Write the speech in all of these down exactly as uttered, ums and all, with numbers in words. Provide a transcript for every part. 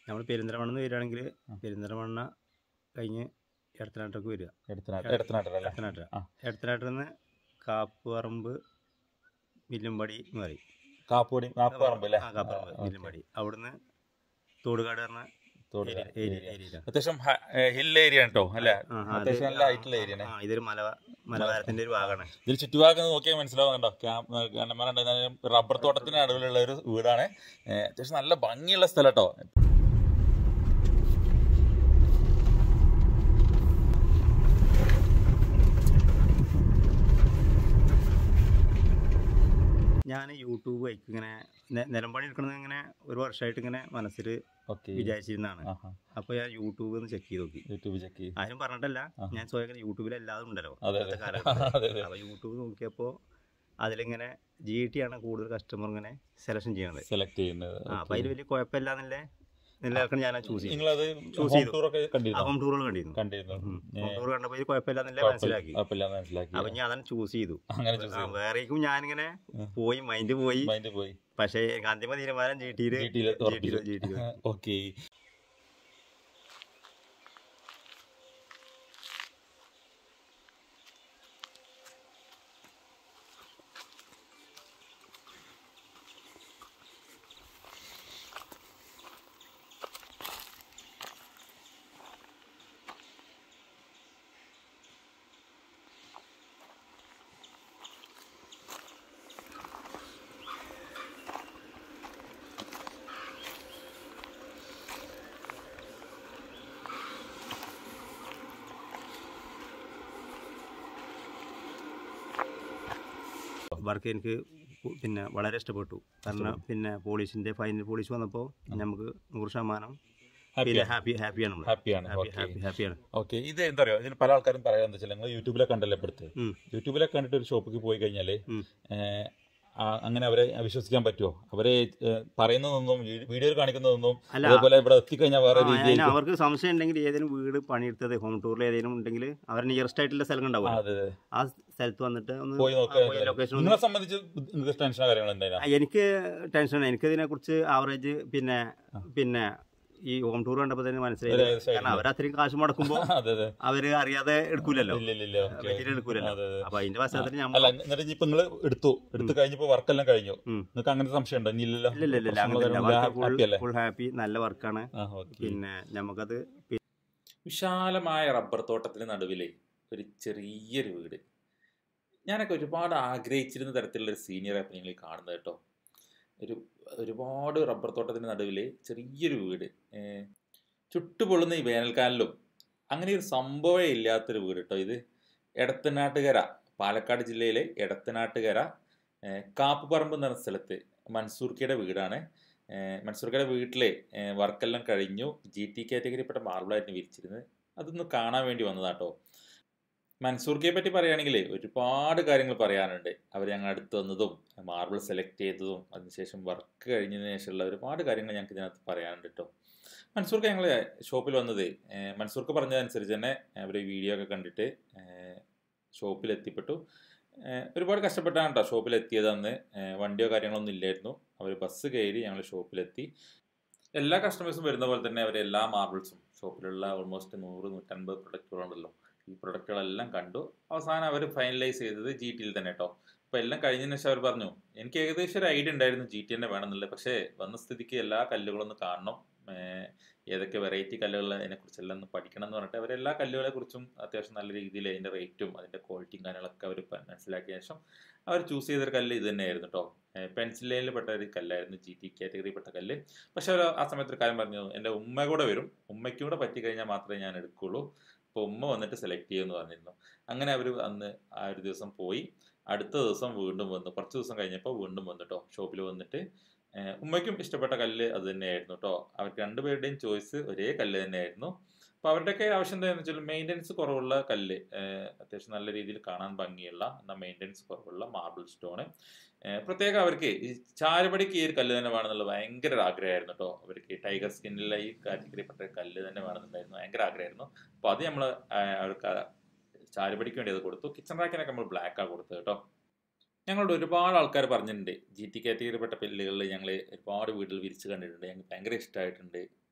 നമ്മൾ പെരിന്തൽമണ്ണ നിന്ന് വരികയാണെങ്കിൽ പെരിന്തൽമണ്ണ കഴിഞ്ഞ് എടത്തനാട്ടേക്ക് വരിക. എടത്തനാട്ട എടത്തനാട്ടിൽ നിന്ന് കാപ്പുപറമ്പ് വില്ലുംപടി എന്ന് പറയും. കാപ്പുപടി കാപ്പുപറമ്പ് അല്ലേ? ആ കാപ്പുപറമ്പ് വില്ലുംപടി. അവിടുന്ന് തോടുകാട് പറഞ്ഞ അത്യാവശ്യം ഹിൽ ഏരിയ കേട്ടോ അല്ലേ? അത്യാവശ്യം നല്ല ഹൈറ്റുള്ള ഏരിയ. ഇതൊരു മല മലവാരത്തിന്റെ ഒരു ഭാഗമാണ്. ഇതിൽ ചുറ്റുഭാഗം നോക്കിയാൽ മനസ്സിലാവുന്നുണ്ടോ? റബ്ബർ തോട്ടത്തിന് നടുവിലുള്ള ഒരു വീടാണ്. അത്യാവശ്യം നല്ല ഭംഗിയുള്ള സ്ഥലം കേട്ടോ. ഞാൻ യൂട്യൂബ് വയ്ക്കും ഇങ്ങനെ നിലമ്പണി എടുക്കണത് ഇങ്ങനെ ഒരു വർഷമായിട്ട് ഇങ്ങനെ മനസ്സിൽ വിചാരിച്ചിരുന്നതാണ്. അപ്പൊ ഞാൻ യൂട്യൂബ് ഒന്ന് ചെക്ക് ചെയ്ത് നോക്കി. യൂട്യൂബ് ചെക്ക് ചെയ്ത് ആരും പറഞ്ഞിട്ടല്ല, ഞാൻ സ്വയം യൂട്യൂബിൽ എല്ലാതും ഉണ്ടല്ലോ. അപ്പൊ യൂട്യൂബ് നോക്കിയപ്പോ അതിലിങ്ങനെ ജി ടി ആണ് കൂടുതൽ കസ്റ്റമർ ഇങ്ങനെ സെലക്ഷൻ ചെയ്യണത്, സെലക്ട് ചെയ്യുന്നത്. അപ്പൊ അതിൽ വലിയ കുഴപ്പമില്ലാന്നല്ലേ നിലനിൽക്കണം ഞാൻ ചൂസ് ചെയ്തു. ചൂസ് ചെയ്തു ഹോം ടൂറുകൾ കണ്ടിരുന്നു. ഹോം ടൂർ കണ്ടപ്പോ ഇത് കുഴപ്പമില്ലാന്നല്ലേ മനസ്സിലാക്കി. അപ്പൊ ഞാൻ അതന്നെ ചൂസ് ചെയ്തു. വേറേക്കും ഞാനിങ്ങനെ പോയി മൈൻഡ് പോയി പോയി പക്ഷേ അന്തിമ തീരുമാനം ജി ടിയില് ജി ടി. ഓക്കെ. വർക്ക് എനിക്ക് പിന്നെ വളരെ ഇഷ്ടപ്പെട്ടു. കാരണം പിന്നെ പോളിഷിൻ്റെ ഫൈനൽ പോളിഷ് വന്നപ്പോൾ നമുക്ക് നൂറ് ശതമാനം പിന്നെ ഹാപ്പി ഹാപ്പിയാണ് ഹാപ്പിയാണ് ഹാപ്പിയാണ് ഓക്കെ. ഇത് എന്താ പറയുക, ഇതിന് പല ആൾക്കാരും പറയാൻ വെച്ചാൽ നിങ്ങൾ യൂട്യൂബിലൊക്കെ കണ്ടല്ലോ എടുത്ത് യൂട്യൂബിലൊക്കെ കണ്ടിട്ട് ഒരു ഷോപ്പിൽ പോയി കഴിഞ്ഞാൽ അങ്ങനെ അവരെ വിശ്വസിക്കാൻ പറ്റുമോ? അവരെ പറയുന്നതൊന്നും വീഡിയോയിൽ കാണിക്കുന്നതൊന്നും അതേപോലെ ഇവിടെ എത്തിക്കഴിഞ്ഞാൽ വേറെ രീതിയിൽ അവർക്ക് സംശയം ഉണ്ടെങ്കിൽ ഏതെങ്കിലും വീട് പണിയെടുത്തത് ഹോം ടൂറിൽ ഏതെങ്കിലും ഉണ്ടെങ്കിൽ അവർ നിയറസ്റ്റ് ആയിട്ടുള്ള സ്ഥലം ഉണ്ടാവും. ആ സ്ഥലത്ത് വന്നിട്ട് ഒന്ന് പോയി നോക്കുക. നിങ്ങളെ സംബന്ധിച്ച് ടെൻഷനോ കാര്യങ്ങളോ എന്താ? എനിക്ക് ടെൻഷൻ. എനിക്ക് ഇതിനെ കുറിച്ച് ആവറേജ് പിന്നെ പിന്നെ ഈ ഹോം ടൂർ കണ്ടപ്പോൾ തന്നെ മനസ്സിലായി. കാരണം അവരത്രയും കാശ് മുടക്കുമ്പോൾ അവര് അറിയാതെ എടുക്കൂലല്ലോ, എടുക്കൂലല്ലോ. അപ്പൊ അതിന്റെ പശ്ചാത്തലത്തിൽ ഞാൻ നിങ്ങൾ എടുത്തു എടുത്തു കഴിഞ്ഞപ്പോ വർക്കെല്ലാം കഴിഞ്ഞു. നിങ്ങൾക്ക് അങ്ങനെ സംശയം ഉണ്ടോ? ഇല്ലല്ലോ, ഫുൾ ഹാപ്പി. നല്ല വർക്കാണ്. പിന്നെ നമുക്കത് വിശാലമായ റബ്ബർ തോട്ടത്തിന് നടുവിലെ ഒരു ചെറിയൊരു വീട്. ഞാനൊക്കെ ഒരുപാട് ആഗ്രഹിച്ചിരുന്ന തരത്തിലുള്ള ഒരു സീനിയർ ആപ്പ് നിങ്ങൾ കാണുന്നത് കേട്ടോ. ഒരു ഒരുപാട് റബ്ബർ തോട്ടത്തിൻ്റെ നടുവിൽ ചെറിയൊരു വീട്, ചുട്ടുപൊള്ളുന്ന ഈ വേനൽക്കാലിലും അങ്ങനെ ഒരു സംഭവമേ ഇല്ലാത്തൊരു വീട് കേട്ടോ. ഇത് എടത്തനാട്ടുകര, പാലക്കാട് ജില്ലയിലെ എടത്തനാട്ടുകര കാപ്പുപറമ്പ് എന്ന് പറഞ്ഞ സ്ഥലത്ത് മൻസൂർക്കയുടെ വീടാണ്. മൻസൂർക്കയുടെ വീട്ടിലെ വർക്കെല്ലാം കഴിഞ്ഞു. ജി ടി കാറ്റഗറിപ്പെട്ട മാർബിളായിരുന്നു വിരിച്ചിരുന്നത്. അതൊന്ന് കാണാൻ വേണ്ടി വന്നതാട്ടോ. മൻസൂർക്കയെ പറ്റി പറയുകയാണെങ്കിൽ ഒരുപാട് കാര്യങ്ങൾ പറയാനുണ്ട്. അവർ ഞങ്ങൾ അടുത്ത് വന്നതും മാർബിൾ സെലക്ട് ചെയ്തതും അതിനുശേഷം വർക്ക് കഴിഞ്ഞതിന് ശേഷമുള്ള ഒരുപാട് കാര്യങ്ങൾ ഞങ്ങൾക്ക് ഇതിനകത്ത് പറയാനുണ്ട് കേട്ടോ. മൻസൂർക്ക് ഞങ്ങൾ ഷോപ്പിൽ വന്നത് മൻസൂർക്ക് പറഞ്ഞതനുസരിച്ച് തന്നെ അവർ വീഡിയോ ഒക്കെ കണ്ടിട്ട് ഷോപ്പിൽ എത്തിപ്പെട്ടു. ഒരുപാട് കഷ്ടപ്പെട്ടാണ് കേട്ടോ ഷോപ്പിൽ എത്തിയത്. അന്ന് വണ്ടിയോ കാര്യങ്ങളൊന്നും ഇല്ലായിരുന്നു. അവർ ബസ് കയറി ഞങ്ങൾ ഷോപ്പിലെത്തി. എല്ലാ കസ്റ്റമേഴ്സും വരുന്ന പോലെ തന്നെ അവർ എല്ലാ മാർബിൾസും ഷോപ്പിലുള്ള ഓൾമോസ്റ്റ് നൂറ് നൂറ്റൻപത് പ്രൊഡക്റ്റുകളുണ്ടല്ലോ, ഈ പ്രൊഡക്റ്റുകളെല്ലാം കണ്ടു. അവസാനം അവർ ഫൈനലൈസ് ചെയ്തത് ജി ടിയിൽ തന്നെ കേട്ടോ. അപ്പോൾ എല്ലാം കഴിഞ്ഞതിന് ശേഷം അവർ പറഞ്ഞു, എനിക്ക് ഏകദേശം ഒരു ഐഡിയ ഉണ്ടായിരുന്നു ജി ടി തന്നെ വേണമെന്നുള്ളത്. പക്ഷേ വന്ന സ്ഥിതിക്ക് എല്ലാ കല്ലുകളൊന്ന് കാണണം, ഏതൊക്കെ വെറൈറ്റി കല്ലുകൾ അതിനെക്കുറിച്ചെല്ലാം ഒന്ന് പഠിക്കണം എന്ന് പറഞ്ഞിട്ട് അവരെല്ലാ കല്ലുകളെ കുറിച്ചും അത്യാവശ്യം നല്ല രീതിയിൽ അതിൻ്റെ റേറ്റും അതിൻ്റെ ക്വാളിറ്റിയും കാര്യങ്ങളൊക്കെ അവർ മനസ്സിലാക്കിയ ശേഷം അവർ ചൂസ് ചെയ്തൊരു കല്ല് ഇത് തന്നെയായിരുന്നു കേട്ടോ. പെൻസിൽ ലൈനിൽ പെട്ട ഒരു കല്ലായിരുന്നു, ജി ടി കാറ്റഗറിപ്പെട്ട കല്ല്. പക്ഷെ അവർ ആ സമയത്ത് ഒരു കാര്യം പറഞ്ഞു, എൻ്റെ ഉമ്മ കൂടെ വരും, ഉമ്മയ്ക്കും കൂടെ പറ്റി കഴിഞ്ഞാൽ മാത്രമേ ഞാൻ എടുക്കുകയുള്ളൂ, അപ്പോൾ ഉമ്മ വന്നിട്ട് സെലക്ട് ചെയ്യുമെന്ന് പറഞ്ഞിരുന്നു. അങ്ങനെ അവർ അന്ന് ആ ഒരു ദിവസം പോയി. അടുത്ത ദിവസം വീണ്ടും വന്നു. കുറച്ച് ദിവസം കഴിഞ്ഞപ്പോൾ വീണ്ടും വന്നു കേട്ടോ ഷോപ്പിൽ വന്നിട്ട്. ഉമ്മയ്ക്കും ഇഷ്ടപ്പെട്ട കല്ല് അത് തന്നെയായിരുന്നു കേട്ടോ. അവർക്ക് രണ്ടുപേരുടെയും ചോയ്സ് ഒരേ കല്ല് തന്നെയായിരുന്നു. അപ്പോൾ അവരുടെയൊക്കെ ആവശ്യം എന്താണെന്ന് വെച്ചാൽ മെയിൻ്റനൻസ് കുറവുള്ള കല്ല്, അത്യാവശ്യം നല്ല രീതിയിൽ കാണാൻ ഭംഗിയുള്ള എന്നാൽ മെയിൻ്റനൻസ് കുറവുള്ള മാർബിൾ സ്റ്റോണ്. പ്രത്യേകം അവർക്ക് ഈ ചാരുപടിക്ക് ഈ ഒരു കല്ല് തന്നെ വേണമെന്നുള്ള ഭയങ്കര ഒരു ആഗ്രഹമായിരുന്നു കേട്ടോ. അവർക്ക് ടൈഗർ സ്കിന്നിലെ ഈ കാറ്റഗറിപ്പെട്ട കല്ല് തന്നെ വേണമെന്നുണ്ടായിരുന്നു, ഭയങ്കര ആഗ്രഹമായിരുന്നു. അപ്പോൾ അത് നമ്മൾ അവർക്ക് ചാരുപടിക്ക് വേണ്ടി അത് കൊടുത്തു. കിച്ചൺ റാക്കിനൊക്കെ നമ്മൾ ബ്ലാക്കാണ് കൊടുത്തത് കേട്ടോ. ഞങ്ങളോട് ഒരുപാട് ആൾക്കാർ പറഞ്ഞിട്ടുണ്ട് ജി ടി കാറ്റഗറിപ്പെട്ട കല്ലുകളിൽ ഞങ്ങൾ ഒരുപാട് വീട്ടിൽ വിരിച്ച് കണ്ടിട്ടുണ്ട്, ഞങ്ങൾക്ക് ഭയങ്കര ഇഷ്ടമായിട്ടുണ്ട്,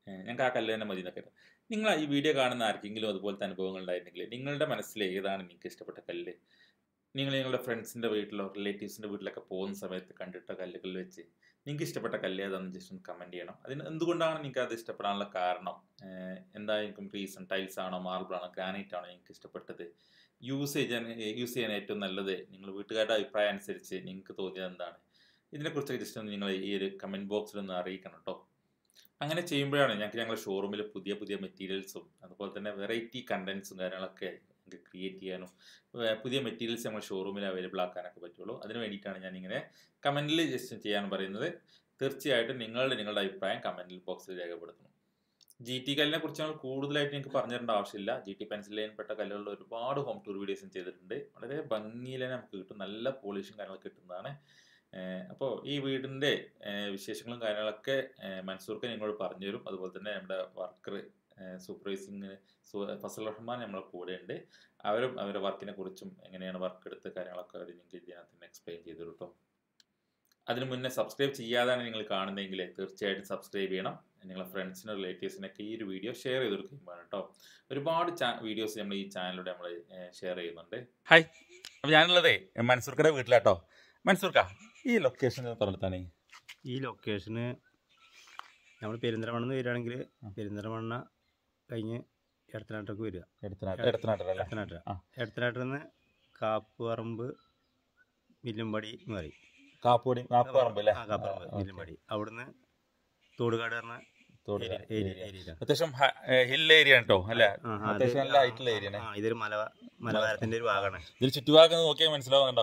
ഞങ്ങൾക്ക് ആ കല്ല് തന്നെ മതി എന്നൊക്കെ. നിങ്ങൾ ഈ വീഡിയോ കാണുന്ന ആർക്കെങ്കിലും അതുപോലത്തെ അനുഭവങ്ങൾ ഉണ്ടായിരുന്നെങ്കിൽ നിങ്ങളുടെ മനസ്സിൽ ഏതാണ് നിങ്ങൾക്ക് ഇഷ്ടപ്പെട്ട കല്ല്? നിങ്ങൾ നിങ്ങളുടെ ഫ്രണ്ട്സിൻ്റെ വീട്ടിലോ റിലേറ്റീവ്സിൻ്റെ വീട്ടിലൊക്കെ പോകുന്ന സമയത്ത് കണ്ടിട്ട കല്ലുകളിൽ വെച്ച് നിങ്ങൾക്ക് ഇഷ്ടപ്പെട്ട കല്ല് ഏതാണെന്ന് ജസ്റ്റ് ഒന്ന് കമൻറ്റ് ചെയ്യണം. അതിന് എന്തുകൊണ്ടാണ് നിങ്ങൾക്ക് അത് ഇഷ്ടപ്പെടാനുള്ള കാരണം? എന്തായിരിക്കും റീസൺ? ടൈൽസ് ആണോ, മാർബിൾ ആണോ, ഗ്രാനൈറ്റ് ആണോ നിങ്ങൾക്ക് ഇഷ്ടപ്പെട്ടത്? യൂസ് ചെയ്യാൻ യൂസ് ചെയ്യാൻ ഏറ്റവും നല്ലത് നിങ്ങൾ വീട്ടുകാരുടെ അഭിപ്രായം അനുസരിച്ച് നിങ്ങൾക്ക് തോന്നിയത് എന്താണ്? ഇതിനെക്കുറിച്ചൊക്കെ ജസ്റ്റ് ഒന്ന് നിങ്ങൾ ഈ ഒരു കമൻറ്റ് ബോക്സിൽ ഒന്ന് അറിയിക്കണം കേട്ടോ. അങ്ങനെ ചെയ്യുമ്പോഴാണ് ഞങ്ങൾക്ക് ഞങ്ങളുടെ ഷോറൂമിൽ പുതിയ പുതിയ മെറ്റീരിയൽസും അതുപോലെ തന്നെ വെറൈറ്റി കണ്ടൻസും കാര്യങ്ങളൊക്കെ ഞങ്ങൾക്ക് ക്രിയേറ്റ് ചെയ്യാനും പുതിയ മെറ്റീരിയൽസ് നമ്മൾ ഷോറൂമിൽ അവൈലബിൾ ആക്കാനൊക്കെ പറ്റുള്ളൂ. അതിന് വേണ്ടിയിട്ടാണ് ഞാനിങ്ങനെ കമൻറ്റിൽ ജസ്റ്റ് ചെയ്യാൻ പറയുന്നത്. തീർച്ചയായിട്ടും നിങ്ങളുടെ നിങ്ങളുടെ അഭിപ്രായം കമൻറ്റ് ബോക്സിൽ രേഖപ്പെടുത്തണം. ജി ടി കല്ലിനെ കുറിച്ച് നമ്മൾ കൂടുതലായിട്ട് നിങ്ങൾക്ക് പറഞ്ഞു തരേണ്ട ആവശ്യമില്ല. ജി ടി പെൻസിൽ ലൈൻപ്പെട്ട കല്ലുകളിൽ ഒരുപാട് ഹോം ടൂർ വീഡിയോസും ചെയ്തിട്ടുണ്ട്. വളരെ ഭംഗിയിൽ തന്നെ നമുക്ക് കിട്ടും, നല്ല പോളിഷും കാര്യങ്ങളൊക്കെ കിട്ടുന്നതാണ്. അപ്പോൾ ഈ വീടിൻ്റെ വിശേഷങ്ങളും കാര്യങ്ങളൊക്കെ മൻസൂർക്ക് നിങ്ങളോട് പറഞ്ഞു തരും. അതുപോലെ തന്നെ നമ്മുടെ വർക്കർ സൂപ്പർവൈസിങ് ഫസൽ റഹ്മാൻ നമ്മളെ കൂടെ ഉണ്ട്. അവരും അവരുടെ വർക്കിനെ കുറിച്ചും എങ്ങനെയാണ് വർക്ക് എടുത്ത കാര്യങ്ങളൊക്കെ അവർ നിങ്ങൾക്ക് ഇതിനകത്ത് തന്നെ എക്സ്പ്ലെയിൻ ചെയ്തു തരും കേട്ടോ. അതിന് മുന്നേ സബ്സ്ക്രൈബ് ചെയ്യാതാണ് നിങ്ങൾ കാണുന്നതെങ്കിൽ തീർച്ചയായിട്ടും സബ്സ്ക്രൈബ് ചെയ്യണം. നിങ്ങളെ ഫ്രണ്ട്സിനും റിലേറ്റീവ്സിനൊക്കെ ഈ ഒരു വീഡിയോ ഷെയർ ചെയ്ത് കൊടുക്കുകയാണ് കേട്ടോ. ഒരുപാട് വീഡിയോസ് നമ്മൾ ഈ ചാനലിലൂടെ നമ്മൾ ഷെയർ ചെയ്യുന്നുണ്ട്. ഹായ്, അപ്പോൾ ഞാനുള്ളതേ മൻസൂർക്കയുടെ വീട്ടിലാട്ടോ. മൻസൂർക്ക, ഈ ലൊക്കേഷൻ പറഞ്ഞിട്ടാണ്? ഈ ലൊക്കേഷന് നമ്മൾ പെരിന്തൽമണ്ണ വരികയാണെങ്കിൽ പെരിന്തൽമണ്ണ കഴിഞ്ഞ് എടത്തനാട്ടേക്ക് വരിക. എടത്തനാട്ട എടത്തനാട്ടിൽ നിന്ന് കാപ്പുപറമ്പ് മില്ലുംപടി എന്ന് പറയും. കാപ്പുപടി കാപ്പുപറമ്പ് അല്ലേ? ആ കാപ്പുപറമ്പ് മില്ലുംപടി. അവിടുന്ന് തോടുകാട് പറഞ്ഞ അത്യാവശ്യം ഹിൽ ഏരിയ കേട്ടോ അല്ലേ? അത്യാവശ്യം നല്ല ഹൈറ്റുള്ള ഏരിയ. ഇതൊരു മല മലവാരത്തിന്റെ ഒരു ഭാഗമാണ്. ഇതിൽ ചുറ്റുഭാഗം നോക്കിയാൽ മനസ്സിലാവുന്നുണ്ടോ?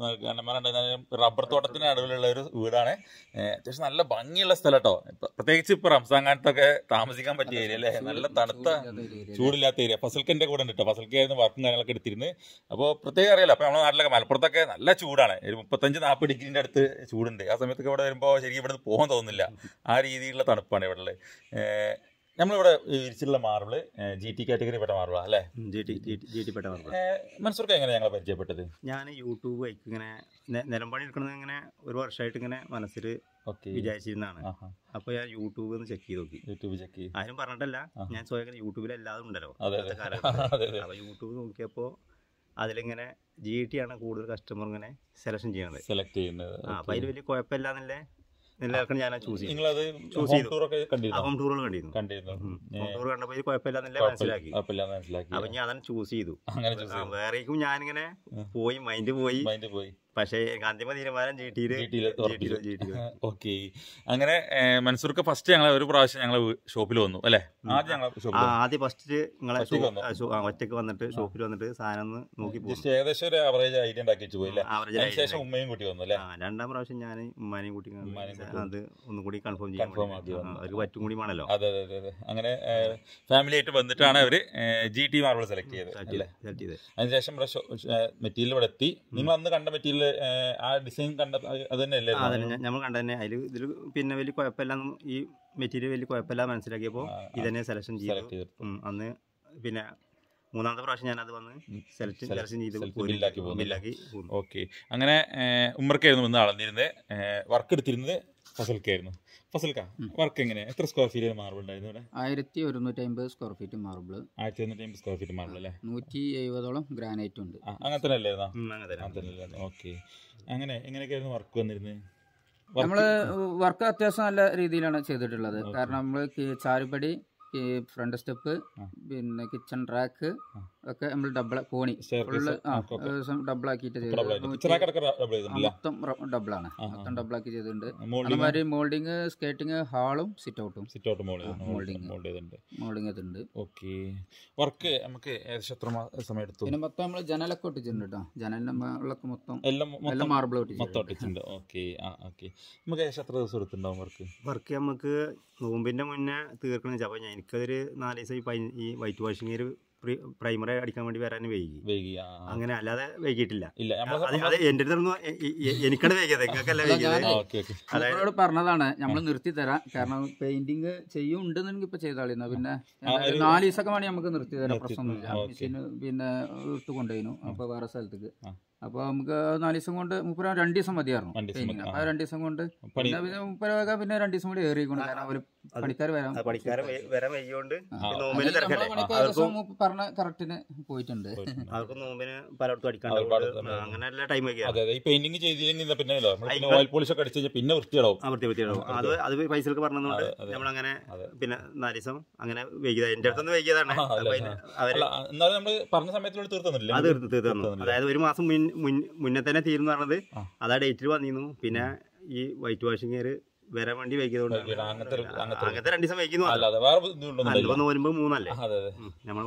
റബ്ബർ തോട്ടത്തിന് നടുവിലുള്ള ഒരു വീടാണ്. അത്യാവശ്യം നല്ല ഭംഗിയുള്ള സ്ഥലം കേട്ടോ. പ്രത്യേകിച്ച് ഇപ്പൊ റംസാൻ കാലത്തൊക്കെ താമസിക്കാൻ പറ്റിയ ഏരിയ അല്ലേ? നല്ല തണുത്ത ചൂടില്ലാത്ത ഏരിയ. ഫസൽക്കന്റെ കൂടെ ഉണ്ട് കേട്ടോ. ഫസൽക്കായിരുന്നു വർക്കും കാര്യങ്ങളൊക്കെ എടുത്തിരുന്ന്. അപ്പോൾ പ്രത്യേകം അറിയാലോ, അപ്പൊ നമ്മുടെ നാട്ടിലൊക്കെ മലപ്പുറത്തൊക്കെ നല്ല ചൂടാണ്. ഒരു മുപ്പത്തഞ്ച് നാൽപ്പത് ഡിഗ്രീന്റെ അടുത്ത് ചൂടുണ്ട്. ആ സമയത്തൊക്കെ ഇവിടെ വരുമ്പോൾ ശരിക്കും ഇവിടെ പോകാൻ തോന്നുന്നില്ല. ആ രീതിയിലുള്ള തണുപ്പാണ് ഇവിടെ ഉള്ളത്. നമ്മളിവിടെ വിരിച്ചിട്ടുള്ള മാർബിള് ജി ടി കാറ്റഗറി പെട്ട മാർബിളാണ് അല്ലേ? ജി ടി പെട്ട മാർബിൾ. മൻസൂർക്ക് എങ്ങനെ ഞങ്ങൾ പരിചയപ്പെട്ടത്? ഞാൻ യൂട്യൂബ് വൈക്ക് ഇങ്ങനെ നിലമ്പണി എടുക്കണത് ഇങ്ങനെ ഒരു വർഷമായിട്ട് ഇങ്ങനെ മനസ്സിൽ വിചാരിച്ചിരുന്നതാണ്. അപ്പൊ ഞാൻ യൂട്യൂബ് ഒന്ന് ചെക്ക് ചെയ്ത് നോക്കി. യൂട്യൂബ് ചെക്ക് ചെയ്ത് ആരും പറഞ്ഞിട്ടല്ല, ഞാൻ സ്വയം യൂട്യൂബിൽ എല്ലാതും ഉണ്ടല്ലോ. അപ്പൊ യൂട്യൂബ് നോക്കിയപ്പോ അതിലിങ്ങനെ ജി ടി ആണ് കൂടുതൽ കസ്റ്റമർ ഇങ്ങനെ സെലക്ഷൻ ചെയ്യണത്, സെലക്ട് ചെയ്യുന്നത്. അപ്പൊ അതിൽ വലിയ കുഴപ്പമില്ലാന്നല്ലേ നിലനിൽക്കണം ഞാൻ ചൂസ് ചെയ്തു. ചൂസ് ചെയ്തു. ഹോം ടൂറുകൾ കണ്ടിരുന്നു. ഹോം ടൂർ കണ്ടപ്പോൾ ഇത് കുഴപ്പമില്ലാന്നല്ലേ മനസ്സിലാക്കി. അപ്പൊ ഞാൻ അതന്നെ ചൂസ് ചെയ്തു. വേറേക്കും ഞാനിങ്ങനെ പോയി മൈൻഡ് പോയി പോയി പക്ഷേ അന്തിമ തീരുമാനം ജി ടിയിൽ. ഓക്കെ, അങ്ങനെ മൻസൂർക്ക് ഫസ്റ്റ് ഞങ്ങൾ ഒരു പ്രാവശ്യം ഞങ്ങളെ ഷോപ്പിൽ വന്നു അല്ലേ? ആദ്യം ഫസ്റ്റ് നിങ്ങളെ ഒറ്റക്ക് വന്നിട്ട് ഷോപ്പിൽ വന്നിട്ട് സാധനം നോക്കി പോയി. ഏകദേശം ഒരു ആവറേജ് ഐഡിയ ഉണ്ടാക്കി പോയില്ലേ? ശേഷം ഉമ്മയും കൂട്ടി വന്നു അല്ലേ? രണ്ടാം പ്രാവശ്യം ഞാൻ ഉമ്മാനെയും കൂട്ടി അത് ഒന്നും കൂടി കൺഫേം ചെയ്യാൻ അവർക്ക് പറ്റും കൂടി വേണമല്ലോ. അതെ അതെ അതെ. അങ്ങനെ ഫാമിലി ആയിട്ട് വന്നിട്ടാണ് അവര് ജി ടി മാർബിൾ സെലക്ട് ചെയ്തത്. സെലക്ട് ചെയ്തത് അതിനുശേഷം മെറ്റീരിയൽ ഇവിടെ എത്തി. നിങ്ങൾ അന്ന് കണ്ട മെറ്റീരിയൽ ആ ഡിസൈൻ കണ്ട അത് തന്നെയല്ലേ? നമ്മൾ കണ്ട തന്നെ. അതിൽ ഇതിൽ പിന്നെ വലിയ കുഴപ്പമില്ലാന്ന്, ഈ മെറ്റീരിയൽ വലിയ കുഴപ്പമില്ല മനസ്സിലാക്കിയപ്പോൾ ഇതന്നെ സെലക്ഷൻ ചെയ്തു. അന്ന് പിന്നെ മൂന്നാമത്തെ പ്രാവശ്യം ഞാനത് വന്ന് സെലക്ട് സെലക്ഷൻ ചെയ്ത് ബില്ലാക്കി പോകുന്നു. ഓക്കെ, അങ്ങനെ ഉമ്മർക്കായിരുന്നു വന്ന് അളന്നിരുന്നത്. വർക്ക് എടുത്തിരുന്നത് ഫസൽക്കായിരുന്നു. ഫസൽക്ക, വർക്ക് എങ്ങനെ, എത്ര സ്ക്വയർ ഫീറ്റ് മാർബിൾ ഉണ്ടായിരുന്നു ഇവിടെ? ആയിരത്തി ഒരുന്നൂറ്റി അമ്പത് സ്ക്വയർ ഫീറ്റ് മാർബിൾ. ആയിരത്തി ഒരുന്നൂറ്റി അമ്പത് സ്ക്വയർ ഫീറ്റ് മാർബിൾ അല്ലേ? നൂറ്റി എഴുപതോളം ഗ്രാനൈറ്റ് ഉണ്ട്. അങ്ങനെ തന്നെ അല്ലായിരുന്നോ? ഓക്കെ, അങ്ങനെ എങ്ങനെയൊക്കെയായിരുന്നു വർക്ക് വന്നിരുന്നത്? നമ്മള് വർക്ക് അത്യാവശ്യം നല്ല രീതിയിലാണ് ചെയ്തിട്ടുള്ളത്. കാരണം നമ്മള് ചാരുപടി, ഫ്രണ്ട് സ്റ്റെപ്പ്, പിന്നെ കിച്ചൺ റാക്ക് ഒക്കെ നമ്മൾ ഡബിൾ കോണി ഫുള്ള് ഡബിൾ ആക്കിയിട്ട് മൊത്തം ഡബിളാണ്. മൊത്തം ഡബിൾ ആക്കി ചെയ്തിട്ടുണ്ട്. അതുമാതിരി മോൾഡിങ്, സ്കേറ്റിംഗ്, ഹാളും സിറ്റ് ഔട്ടും മോൾഡിങ് മോൾഡിങ് ഉണ്ട്. ഓക്കെ, വർക്ക് നമുക്ക് ഏകദേശം എത്ര സമയം എടുത്തു? പിന്നെ മൊത്തം നമ്മൾ ജനലൊക്കെ ഒട്ടിച്ചിട്ടുണ്ട് കേട്ടോ. ജനലിന്റെ മുകളിലൊക്കെ മൊത്തം എല്ലാം മാർബിൾ ഒട്ടിച്ചിട്ടുണ്ട്. ഓക്കെ ഓക്കെ, നമുക്ക് ഏകദേശം എത്ര ദിവസം എടുത്തിട്ടുണ്ടാവും വർക്ക്? വർക്ക് നമുക്ക് നോമ്പിന്റെ മുന്നേ തീർക്കണം. അപ്പോൾ എനിക്കതൊരു നാല് ദിവസം ഈ വൈറ്റ് വാഷിംഗ് ഒരു പ്രൈമറി അടിക്കാൻ വേണ്ടി വരാൻ വൈകി വൈകി അങ്ങനെ അല്ലാതെ വൈകിട്ടില്ല. അത് എന്റെ അടുത്തൊന്നും എനിക്കാണ് വൈകിയത്, നിങ്ങൾക്കല്ല വൈകിയത്. അവരോട് പറഞ്ഞതാണ് നമ്മൾ നിർത്തി തരാം. കാരണം പെയിന്റിങ് ചെയ്യുന്നുണ്ടെന്നെങ്കിൽ ഇപ്പൊ ചെയ്താളിരുന്ന പിന്നെ നാല് ദിവസമൊക്കെ വേണമെങ്കിൽ നമുക്ക് നിർത്തി തരാം, പ്രശ്നമൊന്നുമില്ല. മെഷീന് പിന്നെ ഇട്ട് കൊണ്ടുപോയിനു. അപ്പൊ വേറെ സ്ഥലത്തേക്ക് അപ്പോൾ നമുക്ക് നാല് ദിവസം കൊണ്ട് മുപ്പര രണ്ട് ദിവസം മതിയായിരുന്നു പെയിന്റിങ്. അപ്പോൾ രണ്ട് ദിവസം കൊണ്ട് പിന്നെ മുപ്പരൊക്കെ പിന്നെ രണ്ട് ദിവസം കൂടി ഏറിക്കൊണ്ട് കാരണം അവർ പണിക്കാർ വരാം പണിക്കാർ വരാൻ വയ്യോണ്ട് ഏകദേശം പറഞ്ഞ കറക്റ്റിന് പോയിട്ടുണ്ട്. അവർക്ക് നോമ്പിന് പലയിടത്തും അടിക്കാണ്ട് അങ്ങനെ എല്ലാ ടൈം പെയിന്റിങ് ചെയ്തില്ലെങ്കിൽ പിന്നെ ഓയിൽ പോളിഷ് ഒക്കെ അടിച്ച് പിന്നെ വൃത്തിയാവും. അത് അത് പൈസക്ക് പറഞ്ഞതുകൊണ്ട് നമ്മളങ്ങനെ പിന്നെ നാല് ദിവസം അങ്ങനെ വൈകിയത് എന്റെ അടുത്തൊന്ന് വൈകിയതാണ്. പറഞ്ഞ സമയത്തിനോട് തീർത്തുന്നില്ല അത് തീർത്ത് തീർന്നു. അതായത് ഒരു മാസം മുന്നേ തന്നെ തീർന്നു പറഞ്ഞത് അതാ ഡേറ്റിൽ വന്നിരുന്നു. പിന്നെ ഈ വൈറ്റ് വാഷിംഗ് വരാൻ വേണ്ടി വൈകിയതുകൊണ്ട് അങ്ങനത്തെ രണ്ട് ദിവസം വൈകുന്നു. വരുമ്പോ മൂന്നല്ലേ നമ്മൾ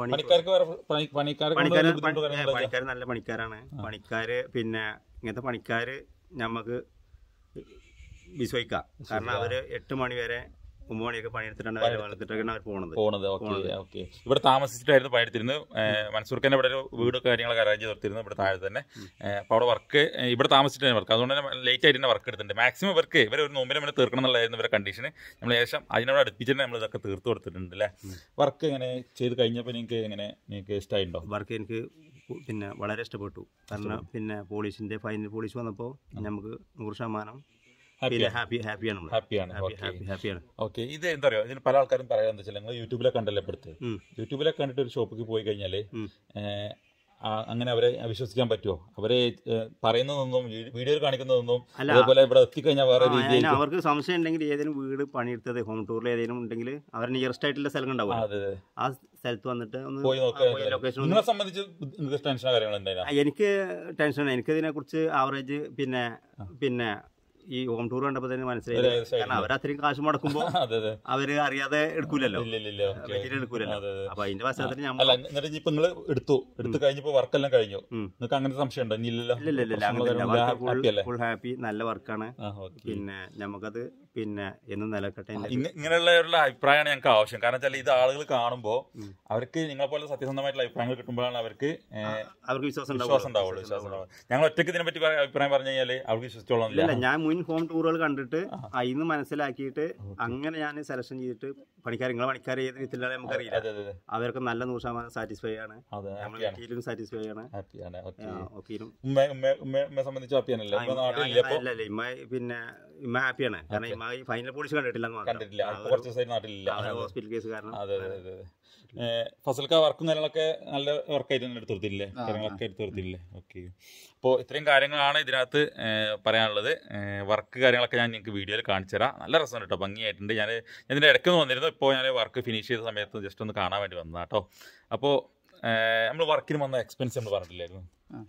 പണിക്കാർ നല്ല പണിക്കാരാണ്. പണിക്കാര് പിന്നെ ഇങ്ങനത്തെ പണിക്കാര് ഞമ്മക്ക് വിശ്വസിക്കാം. കാരണം അവര് എട്ട് മണി വരെ ഒമ്പത് മണിയൊക്കെ പണിയെടുത്തിട്ടാണ് അവർ പോണത് പോണത് ഓക്കെ. ഇവിടെ താമസിച്ചിട്ടായിരുന്നു പണിയെടുത്തിരുന്നു. മൻസൂർക്കന്നെ ഇവിടെ ഒരു വീടൊക്കെ കാര്യങ്ങളൊക്കെ അറേഞ്ച് ചെയ്തിരുന്നു ഇവിടെ താഴെ തന്നെ. അപ്പോൾ അവിടെ വർക്ക് ഇവിടെ താമസിച്ചിട്ടാണ് വർക്ക്. അതുകൊണ്ട് തന്നെ ലേറ്റ് ആയിട്ട് തന്നെ വർക്ക് എടുത്തിട്ടുണ്ട്. മാക്സിമം വർക്ക് ഇവർ ഒരു നോമ്പിനെ മുന്നേ തീർക്കണം എന്നുള്ളതായിരുന്നു ഇവരുടെ കണ്ടീഷന്. നമ്മൾ ഏകദേശം അതിനോട് അടുപ്പിച്ചിട്ട് നമ്മൾ ഇതൊക്കെ തീർത്ത് കൊടുത്തിട്ടുണ്ട് അല്ലേ. വർക്ക് എങ്ങനെ ചെയ്ത് കഴിഞ്ഞപ്പോൾ നിങ്ങൾക്ക് എങ്ങനെ നിങ്ങൾക്ക് ഇഷ്ടമായിട്ടുണ്ടോ? വർക്ക് എനിക്ക് പിന്നെ വളരെ ഇഷ്ടപ്പെട്ടു. കാരണം പിന്നെ പോളിഷിന്റെ ഫൈനൽ പോളിഷ് വന്നപ്പോൾ നമുക്ക് നൂറ് ശതമാനം ഹാപ്പിയാണ്. ഓക്കെ. ഇത് എന്താ പറയുക, ഇതിന് പല ആൾക്കാരും പറയാൻ എന്താ വെച്ചാൽ നിങ്ങൾ യൂട്യൂബിലൊക്കെ കണ്ടല്ലേ എടുത്ത് യൂട്യൂബിലൊക്കെ കണ്ടിട്ട് ഒരു ഷോപ്പിൽ പോയി കഴിഞ്ഞാൽ അങ്ങനെ അവരെ വിശ്വസിക്കാൻ പറ്റുമോ? അവരെ പറയുന്നതൊന്നും വീഡിയോയിൽ കാണിക്കുന്നതൊന്നും അതേപോലെ ഇവിടെ എത്തിക്കഴിഞ്ഞാൽ വേറെ രീതിയിൽ അവർക്ക് സംശയം ഉണ്ടെങ്കിൽ ഏതെങ്കിലും വീട് പണിയെടുത്തത് ഹോം ടൂറിൽ ഏതെങ്കിലും ഉണ്ടെങ്കിൽ അവർ നിയറസ്റ്റ് ആയിട്ടുള്ള സ്ഥലം ഉണ്ടാവും. ആ സ്ഥലത്ത് വന്നിട്ട് ഒന്ന് പോയി നോക്കുക. നിങ്ങളെ സംബന്ധിച്ച് ടെൻഷനോ കാര്യങ്ങളുണ്ടായിരുന്നു? എനിക്ക് ടെൻഷൻ. എനിക്കതിനെ കുറിച്ച് ആവറേജ് പിന്നെ പിന്നെ ഈ ഹോം ടൂർ കണ്ടപ്പോ തന്നെ മനസ്സിലായി. കാരണം അവരത്രയും കാശ് മുടക്കുമ്പോ അവര് അറിയാതെ എടുക്കൂലല്ലോ, എടുക്കൂലല്ലോ. അപ്പൊ അതിന്റെ പശ്ചാത്തലത്തിൽ ഞാൻ നിങ്ങൾ എടുത്തു എടുത്തു കഴിഞ്ഞപ്പോ വർക്കെല്ലാം കഴിഞ്ഞു. നിങ്ങൾക്ക് അങ്ങനെ സംശയം ഉണ്ടോ? ഇല്ലല്ലോ, ഫുൾ ഹാപ്പി. നല്ല വർക്കാണ്. പിന്നെ നമുക്കത് പിന്നെ എന്നും നിലനിൽക്കട്ടെ. ഇങ്ങനെയുള്ള അഭിപ്രായമാണ് ഞങ്ങൾക്ക് ആവശ്യം. കാരണം വെച്ചാൽ ഇത് ആളുകൾ കാണുമ്പോൾ അവർക്ക് നിങ്ങളെ പോലെ സത്യസന്ധമായിട്ടുള്ള അഭിപ്രായങ്ങൾ കിട്ടുമ്പോഴാണ് അവർക്ക് അവർക്ക് വിശ്വാസം വിശ്വാസം ഉണ്ടാവുള്ളൂ വിശ്വാസം ഉണ്ടാവും. ഞങ്ങൾ ഒറ്റയ്ക്ക് ഇതിനെ പറ്റി അഭിപ്രായം പറഞ്ഞു കഴിഞ്ഞാൽ അവർക്ക് വിശ്വസിച്ചോളാം. ഞാൻ മുൻ ഹോം ടൂറുകൾ കണ്ടിട്ട് അതിന്ന് മനസ്സിലാക്കിയിട്ട് അങ്ങനെ ഞാൻ സെലക്ഷൻ ചെയ്തിട്ട് പണിക്കാർ നിങ്ങളെ പണിക്കാർ ഏത് വിധത്തിലാണ് നമുക്കറിയില്ല. അവർക്ക് നല്ല നൂറ് ശതമാനം സാറ്റിസ്ഫൈ ആണ്. സാറ്റിസ്ഫൈ ആണ്. പിന്നെ ഇമ്മ ഹാപ്പിയാണ്. കാരണം ഇമ്മ ഫൈനൽ പോളിഷ് കണ്ടിട്ടില്ല ഹോസ്പിറ്റൽ കേസ് കാരണം. ഫസൽക്ക വർക്കും കാര്യങ്ങളൊക്കെ നല്ല വർക്കായിട്ട് തന്നെ എടുത്തു കൊടുത്തില്ലേ? കാര്യങ്ങളൊക്കെ എടുത്തു കൊടുത്തില്ലേ? ഓക്കെ. അപ്പോൾ ഇത്രയും കാര്യങ്ങളാണ് ഇതിനകത്ത് പറയാനുള്ളത്. വർക്ക് കാര്യങ്ങളൊക്കെ ഞാൻ നിങ്ങൾക്ക് വീഡിയോയിൽ കാണിച്ചു തരാം. നല്ല രസമുണ്ട് കേട്ടോ, ഭംഗിയായിട്ടുണ്ട്. ഞാൻ ഇതിൻ്റെ ഇടയ്ക്ക് വന്നിരുന്നു. ഇപ്പോൾ ഞാൻ വർക്ക് ഫിനിഷ് ചെയ്ത സമയത്ത് ജസ്റ്റ് ഒന്ന് കാണാൻ വേണ്ടി വന്നതാണ് കേട്ടോ. അപ്പോൾ നമ്മൾ വർക്കിന് വന്ന എക്സ്പെൻസ് നമ്മൾ പറഞ്ഞിട്ടില്ലായിരുന്നു?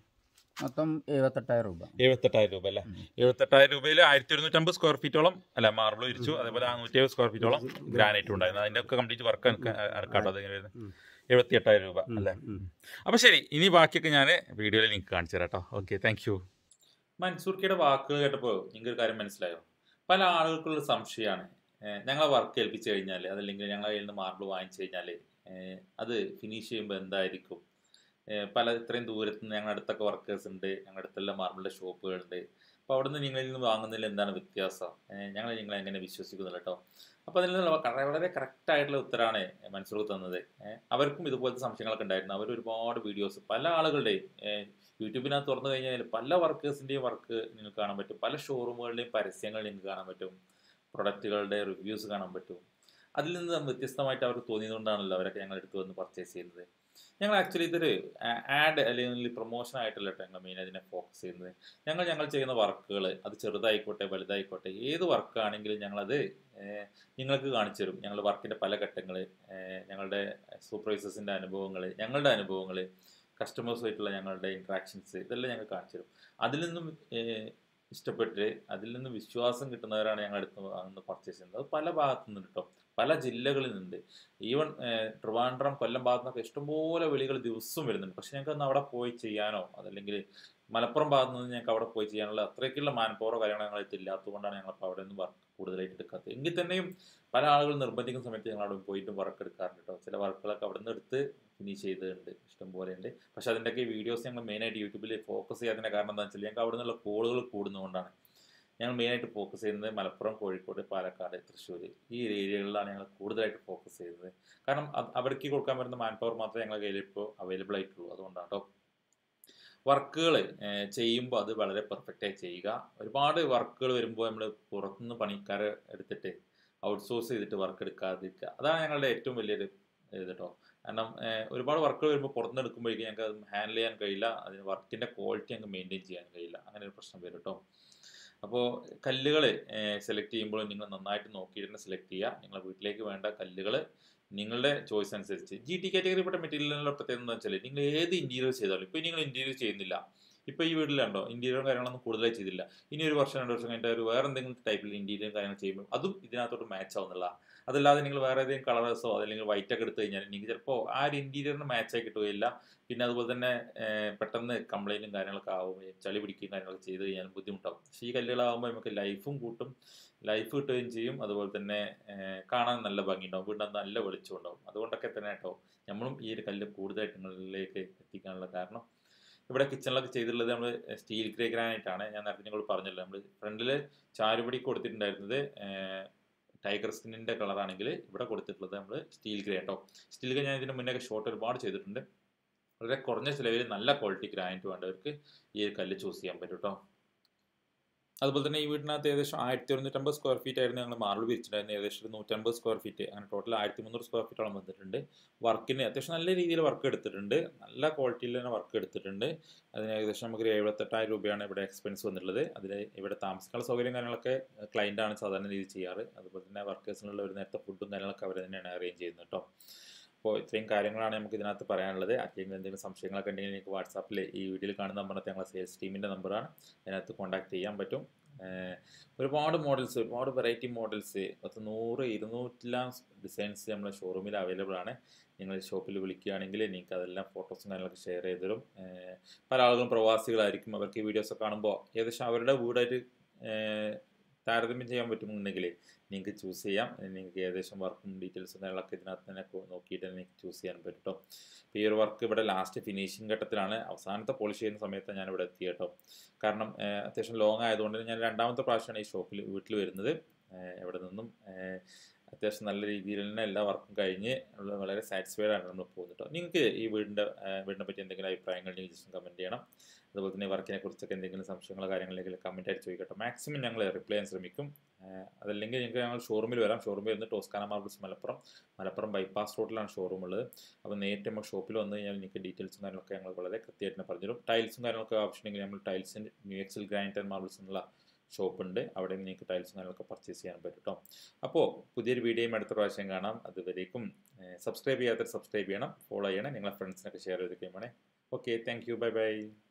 മൊത്തം എഴുപത്തെട്ടായിരം രൂപ. എഴുപത്തെട്ടായിരം രൂപ അല്ലേ? എഴുപത്തെട്ടായിരം രൂപയിൽ ആയിരത്തി ഒരുന്നൂറ്റമ്പത് സ്ക്വയർ ഫീറ്റോളം അല്ല മാർബിൾ ഇരിച്ചു. അതേപോലെ നൂറ്റി എഴുപത് സ്ക്വയർ ഫീറ്റോളം ഗ്രാനൈറ്റ് ഉണ്ടായിരുന്നു. അതിൻ്റെ ഒക്കെ കംപ്ലീറ്റ് വർക്ക് ഇറക്കാട്ടോ. അതെങ്ങനെ വരുന്നത്? എഴുപത്തി എട്ടായിരം രൂപ അല്ലേ? അപ്പോൾ ശരി, ഇനി ബാക്കിയൊക്കെ ഞാൻ വീഡിയോയിൽ നിങ്ങൾക്ക് കാണിച്ചു തരാം കേട്ടോ. Okay, thank U. മൻസൂർക്കയുടെ വാക്കുകൾ കേട്ടപ്പോൾ നിങ്ങൾക്ക് ഒരു കാര്യം മനസ്സിലായോ? പല ആളുകൾക്കുള്ള സംശയമാണ്, ഞങ്ങളെ വർക്ക് ഏൽപ്പിച്ചു കഴിഞ്ഞാൽ അതല്ലെങ്കിൽ ഞങ്ങളെ കയ്യിൽ നിന്ന് മാർബിൾ വാങ്ങിച്ചു കഴിഞ്ഞാൽ അത് ഫിനിഷ് ചെയ്യുമ്പോൾ എന്തായിരിക്കും? പല ഇത്രയും ദൂരത്ത് നിന്ന് ഞങ്ങളുടെ അടുത്തൊക്കെ വർക്കേഴ്സ് ഉണ്ട്, ഞങ്ങളുടെ അടുത്തെല്ലാം മാർബിളിൻ്റെ ഷോപ്പുകളുണ്ട്. അപ്പോൾ അവിടെ നിന്ന് നിങ്ങളിൽ നിന്ന് വാങ്ങുന്നതിൽ എന്താണ് വ്യത്യാസം? ഞങ്ങൾ നിങ്ങളെ എങ്ങനെ വിശ്വസിക്കുന്നില്ല കേട്ടോ. അപ്പോൾ അതിൽ നിന്നുള്ള വളരെ കറക്റ്റായിട്ടുള്ള ഉത്തരമാണ് മൻസൂർ തന്നത്. അവർക്കും ഇതുപോലത്തെ സംശയങ്ങളൊക്കെ ഉണ്ടായിരുന്നു. അവർ ഒരുപാട് വീഡിയോസ് പല ആളുകളുടെയും യൂട്യൂബിനകത്ത് തുറന്നു കഴിഞ്ഞാൽ പല വർക്കേഴ്സിൻ്റെയും വർക്ക് നിങ്ങൾക്ക് കാണാൻ പറ്റും. പല ഷോറൂമുകളുടെയും പരസ്യങ്ങൾ നിങ്ങൾക്ക് കാണാൻ പറ്റും. പ്രൊഡക്റ്റുകളുടെ റിവ്യൂസ് കാണാൻ പറ്റും. അതിൽ നിന്ന് വ്യത്യസ്തമായിട്ട് അവർക്ക് തോന്നിയതുകൊണ്ടാണല്ലോ അവരൊക്കെ ഞങ്ങൾ എടുത്തു വന്ന് പർച്ചേസ് ചെയ്യുന്നത്. ഞങ്ങൾ ആക്ച്വലി ഇതൊരു ആഡ് അല്ലെങ്കിൽ പ്രൊമോഷൻ ആയിട്ടല്ല കേട്ടോ ഞങ്ങൾ മെയിൻ അതിനെ ഫോക്കസ് ചെയ്യുന്നത്. ഞങ്ങൾ ഞങ്ങൾ ചെയ്യുന്ന വർക്കുകൾ അത് ചെറുതായിക്കോട്ടെ വലുതായിക്കോട്ടെ ഏത് വർക്കാണെങ്കിലും ഞങ്ങളത് നിങ്ങൾക്ക് കാണിച്ചു തരും. ഞങ്ങളുടെ വർക്കിൻ്റെ പല ഘട്ടങ്ങൾ, ഞങ്ങളുടെ സൂപ്പർവൈസേഴ്സിൻ്റെ അനുഭവങ്ങൾ, ഞങ്ങളുടെ അനുഭവങ്ങൾ, കസ്റ്റമേഴ്സുമായിട്ടുള്ള ഞങ്ങളുടെ ഇൻട്രാക്ഷൻസ്, ഇതെല്ലാം ഞങ്ങൾ കാണിച്ചു തരും. അതിൽ നിന്നും ഇഷ്ടപ്പെട്ട് അതിൽ നിന്ന് വിശ്വാസം കിട്ടുന്നവരാണ് ഞങ്ങൾ അടുത്ത് അന്ന് പർച്ചേസ് ചെയ്യുന്നത്. അത് പല ഭാഗത്തു നിന്ന് കേട്ടോ, പല ജില്ലകളിൽ നിന്നുണ്ട്. ഈവൻ ട്രിവാൻഡ്രം, കൊല്ലം ഭാഗത്തു നിന്നൊക്കെ ഇഷ്ടംപോലെ വിളികൾ ദിവസവും വരുന്നുണ്ട്. പക്ഷെ ഞങ്ങൾക്ക് അന്ന് അവിടെ പോയി ചെയ്യാനോ അതല്ലെങ്കിൽ മലപ്പുറം ഭാഗത്തു നിന്ന് ഞങ്ങൾക്ക് അവിടെ പോയി ചെയ്യാനുള്ള അത്രയ്ക്കുള്ള മാൻ പവറോ കാര്യങ്ങളോ ഞങ്ങൾ ഇല്ലാത്തതുകൊണ്ടാണ് ഞങ്ങളിപ്പോൾ അവിടെ നിന്ന് വർക്ക് കൂടുതലായിട്ട് എടുക്കാത്തത്. എങ്കിൽ തന്നെയും പല ആളുകൾ നിർബന്ധിക്കുന്ന സമയത്ത് ഞങ്ങൾ അവിടെ പോയിട്ടും വർക്ക് എടുക്കാറുണ്ട് കേട്ടോ. ചില വർക്കുകളൊക്കെ അവിടെ നിന്ന് എടുത്ത് ഫിനിഷ് ചെയ്തിട്ടുണ്ട്, ഇഷ്ടംപോലെ ഉണ്ട്. പക്ഷെ അതിൻ്റെയൊക്കെ വീഡിയോസ് ഞങ്ങൾ മെയിനായിട്ട് യൂട്യൂബിൽ ഫോക്കസ് ചെയ്യാത്തതിൻ്റെ കാരണം എന്താണെന്ന് വെച്ചാൽ ഞങ്ങൾക്ക് അവിടെ നിന്നുള്ള കോളുകൾ കൂടുന്നതുകൊണ്ടാണ്. ഞങ്ങൾ മെയിനായിട്ട് ഫോക്കസ് ചെയ്യുന്നത് മലപ്പുറം, കോഴിക്കോട്, പാലക്കാട്, തൃശ്ശൂർ ഈ ഏരിയകളിലാണ് ഞങ്ങൾ കൂടുതലായിട്ട് ഫോക്കസ് ചെയ്യുന്നത്. കാരണം അവർക്ക് കൊടുക്കാൻ വരുന്ന മാൻ പവർ മാത്രമേ ഞങ്ങളുടെ കയ്യിൽ ഇപ്പോൾ അവൈലബിൾ ആയിട്ടുള്ളൂ. അതുകൊണ്ടാണ് കേട്ടോ. വർക്കുകൾ ചെയ്യുമ്പോൾ അത് വളരെ പെർഫെക്റ്റായി ചെയ്യുക. ഒരുപാട് വർക്കുകൾ വരുമ്പോൾ നമ്മൾ പുറത്തുനിന്ന് പണിക്കാരെ എടുത്തിട്ട് ഔട്ട്സോഴ്സ് ചെയ്തിട്ട് വർക്ക് എടുക്കാതിരിക്കുക. അതാണ് ഞങ്ങളുടെ ഏറ്റവും വലിയൊരു ഇത് കേട്ടോ. കാരണം ഒരുപാട് വർക്കുകൾ വരുമ്പോൾ പുറത്തുനിന്ന് എടുക്കുമ്പോഴേക്കും ഞങ്ങൾക്ക് അത് ഹാൻഡിൽ ചെയ്യാൻ കഴിയില്ല, അതിന് വർക്കിൻ്റെ ക്വാളിറ്റി ഞങ്ങൾക്ക് മെയിൻറ്റെയിൻ ചെയ്യാൻ കഴിയില്ല. അങ്ങനെ ഒരു പ്രശ്നം വരും കേട്ടോ. അപ്പോൾ കല്ലുകൾ സെലക്ട് ചെയ്യുമ്പോൾ നിങ്ങൾ നന്നായിട്ട് നോക്കിയിട്ട് സെലക്ട് ചെയ്യുക. നിങ്ങളുടെ വീട്ടിലേക്ക് വേണ്ട കല്ലുകൾ നിങ്ങളുടെ ചോയ്സ് അനുസരിച്ച്. ജി ടി കാറ്റഗറിപ്പെട്ട മെറ്റീരിയലിനുള്ള പ്രത്യേകത എന്താ വെച്ചാൽ നിങ്ങൾ ഏത് ഇൻറ്റീരിയർ ചെയ്താലും, ഇപ്പോൾ നിങ്ങൾ ഇൻറ്റീരിയർ ചെയ്യുന്നില്ല, ഇപ്പോൾ ഈ വീട്ടിലുണ്ടോ ഇൻറ്റീരിയറും കാര്യങ്ങളൊന്നും കൂടുതലായി ചെയ്തില്ല, ഇനി ഒരു വർഷം രണ്ട് വർഷം കഴിഞ്ഞിട്ട് ഒരു വേറെ എന്തെങ്കിലും ടൈപ്പിൽ ഇൻറ്റീരിയറും കാര്യങ്ങൾ ചെയ്യുമ്പോൾ അതും ഇതിനകത്തോട്ട് മാച്ച് ആവുന്നില്ല. അതല്ലാതെ നിങ്ങൾ വേറെ ഏതെങ്കിലും കളേഴ്സോ അല്ലെങ്കിൽ വൈറ്റ് ഒക്കെ എടുത്തു കഴിഞ്ഞാൽ നിങ്ങൾക്ക് ചിലപ്പോൾ ആ ഒരു ഇൻറ്റീരിയറിന് മാച്ചായി കിട്ടുകയില്ല. പിന്നെ അതുപോലെ തന്നെ പെട്ടെന്ന് കംപ്ലൈൻറ്റും കാര്യങ്ങളൊക്കെ ആവുകയും ചളി പിടിക്കുകയും കാര്യങ്ങളൊക്കെ ചെയ്ത് കഴിഞ്ഞാൽ ബുദ്ധിമുട്ടാവും. പക്ഷേ ഈ കല്ലുകളാകുമ്പോൾ നമുക്ക് ലൈഫും കൂട്ടും, ലൈഫ് കിട്ടുകയും ചെയ്യും. അതുപോലെ തന്നെ കാണാൻ നല്ല ഭംഗിയുണ്ടാവും, വീണ്ടും നല്ല വെളിച്ചം ഉണ്ടാവും. അതുകൊണ്ടൊക്കെ തന്നെ കേട്ടോ നമ്മളും ഈ ഒരു കല്ല് കൂടുതലായിട്ട് നിങ്ങളിലേക്ക് എത്തിക്കാനുള്ള കാരണം. ഇവിടെ കിച്ചണിലൊക്കെ ചെയ്തിട്ടുള്ളത് നമ്മൾ സ്റ്റീൽ ഗ്രേ ഗ്രാനൈറ്റാണ്. ഞാൻ നേരത്തെ നിങ്ങൾ പറഞ്ഞല്ലോ, നമ്മൾ ഫ്രണ്ടിൽ ചാരുപടി കൊടുത്തിട്ടുണ്ടായിരുന്നത് ടൈഗർ സ്കിന്നിൻ്റെ കളറാണെങ്കിൽ ഇവിടെ കൊടുത്തിട്ടുള്ളത് നമ്മൾ സ്റ്റീൽ ഗ്രേ കേട്ടോ. സ്റ്റീൽ ഗ്രേ ഞാൻ ഇതിന് മുന്നേ ഷോട്ട് ഒരുപാട് ചെയ്തിട്ടുണ്ട്. വളരെ കുറഞ്ഞ ചിലവിൽ നല്ല ക്വാളിറ്റി ഗ്രാനൈറ്റ് വേണ്ടവർക്ക് ഈ ഒരു കല്ല് ചൂസ് ചെയ്യാൻ പറ്റും കേട്ടോ. അതുപോലെ തന്നെ ഈ വീടിനകത്ത് ഏകദേശം ആയിരത്തി ഒരുന്നൂറ്റമ്പത് സ്ക്വയർ ഫീറ്റ് ആയിരുന്നു ഞങ്ങൾ മാർബിൾ വിരിച്ചിട്ടുണ്ടായിരുന്നു. ഏകദേശം നൂറ്റമ്പത് സ്ക്വയർ ഫീറ്റ്, അങ്ങനെ ടോട്ടൽ ആയിരത്തി മുന്നൂറ് സ്ക്വയർ ഫീറ്റോളം വന്നിട്ടുണ്ട്. വർക്കിന് അത്യാവശ്യം നല്ല രീതിയിൽ വർക്ക് എടുത്തിട്ടുണ്ട്, നല്ല ക്വാളിറ്റിയിൽ തന്നെ വർക്ക് എടുത്തിട്ടുണ്ട്. അതിന് ഏകദേശം നമുക്കൊരു എഴുപത്തെട്ടായിരം രൂപയാണ് ഇവിടെ എക്സ്പെൻസ് വന്നിട്ടുള്ളത്. അതിൽ ഇവിടെ താമസിക്കാനുള്ള സൗകര്യം കാര്യങ്ങളൊക്കെ ക്ലയൻറ്റാണ് സാധാരണ രീതിയിൽ ചെയ്യാറ്. അതുപോലെ തന്നെ വർക്കേഴ്സിനുള്ള ഒരു നേരത്തെ ഫുഡും കാര്യങ്ങളൊക്കെ അവർ തന്നെയാണ് അറേഞ്ച് ചെയ്യുന്നത് കേട്ടോ. അപ്പോൾ ഇത്രയും കാര്യങ്ങളാണ് നമുക്ക് ഇതിനകത്ത് പറയാനുള്ളത്. അല്ലെങ്കിൽ എന്തെങ്കിലും സംശയങ്ങളൊക്കെ ഉണ്ടെങ്കിൽ നിങ്ങൾക്ക് വാട്സാപ്പിൽ ഈ വീഡിയോയിൽ കാണുന്ന നമ്പറിനകത്ത് ഞങ്ങളെ സെയിൽസ് ടീമിൻ്റെ നമ്പറാണ്, അതിനകത്ത് കോൺടാക്ട് ചെയ്യാൻ പറ്റും. ഒരുപാട് മോഡൽസ്, ഒരുപാട് വെറൈറ്റി മോഡൽസ്, പത്ത് നൂറ് ഇരുന്നൂറ്റിലാം ഡിസൈൻസ് നമ്മുടെ ഷോറൂമിൽ അവൈലബിൾ ആണ്. നിങ്ങൾ ഷോപ്പിൽ വിളിക്കുകയാണെങ്കിൽ നിങ്ങൾക്ക് അതെല്ലാം ഫോട്ടോസും കാര്യങ്ങളൊക്കെ ഷെയർ ചെയ്ത് തരും. പല ആളുകളും പ്രവാസികളായിരിക്കും, അവർക്ക് ഈ വീഡിയോസ് കാണുമ്പോൾ ഏകദേശം അവരുടെ വീടായിട്ട് താരതമ്യം ചെയ്യാൻ പറ്റുന്നുണ്ടെങ്കിൽ നിങ്ങൾക്ക് ചൂസ് ചെയ്യാം. നിങ്ങൾക്ക് ഏകദേശം വർക്കും ഡീറ്റെയിൽസും കാര്യങ്ങളൊക്കെ ഇതിനകത്ത് തന്നെ നോക്കിയിട്ട് നിങ്ങൾക്ക് ചൂസ് ചെയ്യാൻ പറ്റും കേട്ടോ. ഇപ്പോൾ ഈ ഒരു വർക്ക് ഇവിടെ ലാസ്റ്റ് ഫിനിഷിംഗ് ഘട്ടത്തിലാണ്, അവസാനത്തെ പോളിഷ് ചെയ്യുന്ന സമയത്ത് ഞാൻ ഇവിടെ എത്തി കേട്ടോ. കാരണം അത്യാവശ്യം ലോങ് ആയതുകൊണ്ട് ഞാൻ രണ്ടാമത്തെ പ്രാവശ്യമാണ് ഈ ഷോപ്പിൽ വീട്ടിൽ വരുന്നത്. ഇവിടെ നിന്നും അത്യാവശ്യം നല്ല രീതിയിൽ തന്നെ എല്ലാ വർക്കും കഴിഞ്ഞ് വളരെ സാറ്റിസ്ഫൈഡ് ആണ് നമ്മൾ പോകുന്നത് കേട്ടോ. നിങ്ങൾക്ക് ഈ വീടിൻ്റെ വീടിനെ പറ്റി എന്തെങ്കിലും അഭിപ്രായങ്ങൾ ഉണ്ടെങ്കിൽ ജസ്റ്റ് കമൻറ്റ് ചെയ്യണം. അതുപോലെ തന്നെ വർക്കിനെ കുറിച്ചൊക്കെ എന്തെങ്കിലും സംശയങ്ങളോ കാര്യങ്ങളിലേക്ക് കമൻറ്റ് ആയിട്ട് ചോദിക്കട്ടെ. മാക്സിമം ഞങ്ങൾ റിപ്ലൈ ചെയ്യാൻ ശ്രമിക്കും. അതല്ലെങ്കിൽ നിങ്ങൾക്ക് ഞങ്ങൾ ഷോറൂമിൽ വരാം. ഷോറൂമിൽ വരുന്നത് Toscana marbles Malappuram Malappuram bypass റോഡിലാണ് ഷോറൂം ഉള്ളത്. അപ്പോൾ നേരിട്ട് നമ്മൾ ഷോപ്പിൽ വന്നു കഴിഞ്ഞാൽ നിങ്ങൾക്ക് ഡീറ്റെയിൽസും കാര്യങ്ങളൊക്കെ ഞങ്ങൾ വളരെ കൃത്യമായിട്ട് തന്നെ പറഞ്ഞുതരും. ടൈൽസും കാര്യങ്ങളൊക്കെ ആവശ്യമുണ്ടെങ്കിൽ നമ്മൾ ടൈൽസിൻ്റെ new Excel granite and marbles എന്നുള്ള ഷോപ്പുണ്ട്, അവിടെ നിങ്ങൾക്ക് ടൈൽസും കാര്യങ്ങളൊക്കെ പർച്ചേസ് ചെയ്യാൻ പറ്റും കേട്ടോ. അപ്പോൾ പുതിയൊരു വീഡിയോയും അടുത്ത പ്രാവശ്യം കാണാം. അതുവരേക്കും സബ്സ്ക്രൈബ് ചെയ്യാത്തവർ സബ്സ്ക്രൈബ് ചെയ്യണം, ഫോളോ ചെയ്യണം, നിങ്ങളെ ഫ്രണ്ട്സിനൊക്കെ ഷെയർ ചെയ്ത് കഴിയുമ്പോൾ. Okay, thank you, bye by.